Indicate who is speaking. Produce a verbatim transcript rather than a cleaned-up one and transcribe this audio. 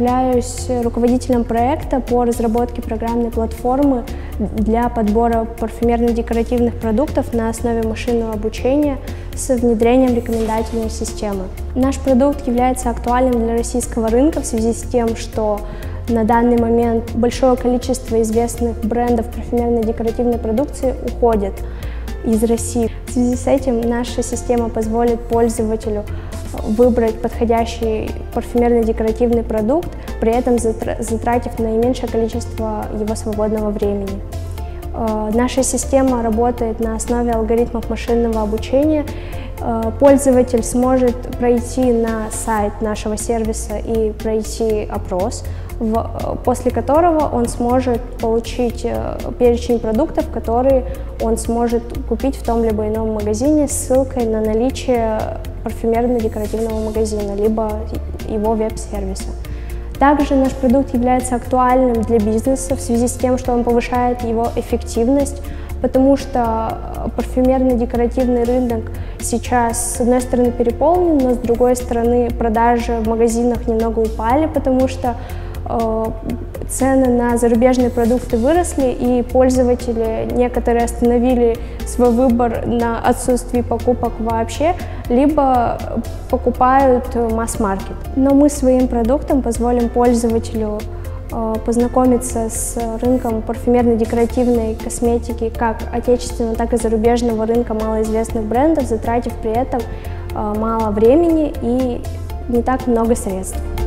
Speaker 1: являюсь руководителем проекта по разработке программной платформы для подбора парфюмерно-декоративных продуктов на основе машинного обучения с внедрением рекомендательной системы. Наш продукт является актуальным для российского рынка в связи с тем, что на данный момент большое количество известных брендов парфюмерно-декоративной продукции уходит из России. В связи с этим наша система позволит пользователю выбрать подходящий парфюмерно-декоративный продукт, при этом затратив наименьшее количество его свободного времени. Наша система работает на основе алгоритмов машинного обучения. Пользователь сможет пройти на сайт нашего сервиса и пройти опрос, после которого он сможет получить перечень продуктов, которые он сможет купить в том либо ином магазине с ссылкой на наличие парфюмерно-декоративного магазина, либо его веб-сервиса. Также наш продукт является актуальным для бизнеса в связи с тем, что он повышает его эффективность, потому что парфюмерно-декоративный рынок сейчас, с одной стороны, переполнен, но с другой стороны, продажи в магазинах немного упали, потому что э, цены на зарубежные продукты выросли, и пользователи некоторые остановили свой выбор на отсутствии покупок вообще, либо покупают масс-маркет. Но мы своим продуктом позволим пользователю познакомиться с рынком парфюмерно-декоративной косметики как отечественного, так и зарубежного рынка малоизвестных брендов, затратив при этом мало времени и не так много средств.